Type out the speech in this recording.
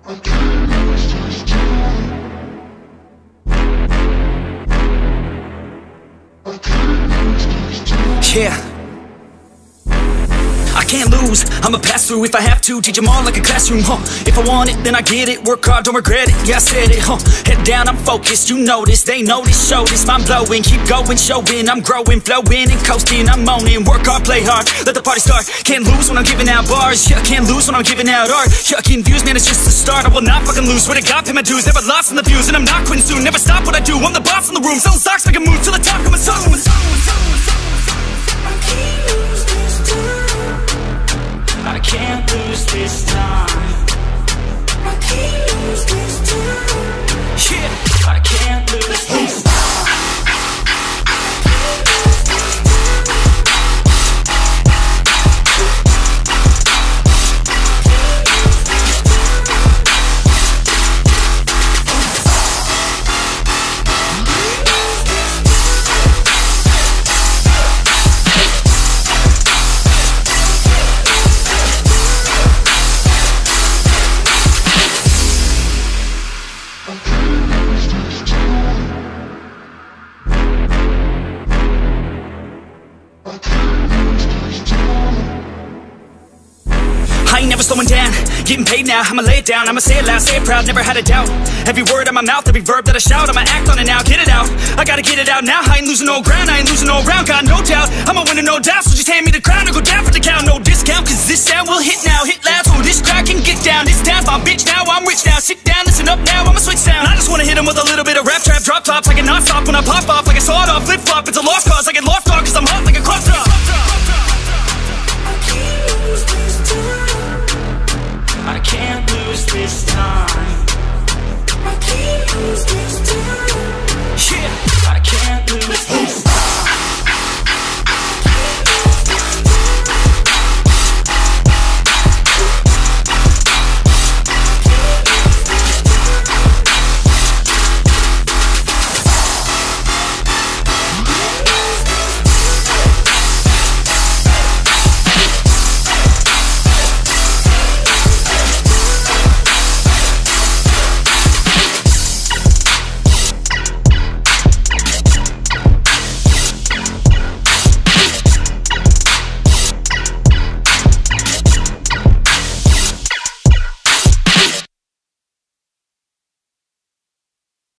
Yeah, I can't lose, I'ma pass through if I have to. Teach them all like a classroom, If I want it, then I get it. Work hard, don't regret it, yeah I said it, Head down, I'm focused, you know this. They know this, show this, mind blowing. Keep going, showing, I'm growing. Flowing and coasting, I'm owning. Work hard, play hard, let the party start. Can't lose when I'm giving out bars. Yeah, can't lose when I'm giving out art. Yeah, confused, man, it's just the start. I will not fucking lose, swear to God, pay my dues. Never lost in the views, and I'm not quitting soon. Never stop what I do, I'm the boss in the room. Selling stocks, make a move to the top, coming soon. I can't lose this time. I can't lose this time. Yeah, I can't lose this time. I ain't never slowing down, getting paid now, I'ma lay it down, I'ma say it loud, say it proud, never had a doubt. Every word out my mouth, every verb that I shout, I'ma act on it now, get it out. I gotta get it out now, I ain't losing no ground, I ain't losing no round, got no doubt. I'ma win it, no doubt, so just hand me the crown or go down for the count. No discount, cause this sound will hit now, hit loud, so this crowd can get down. This town's my bitch now, I'm rich now, sit down, listen up now, I'ma switch sound. I just wanna hit them with a little bit of rap trap, drop tops, I get non-stop when I pop off, like a sawed off, flip flop, it's a lost cause, I get lost on cause I'm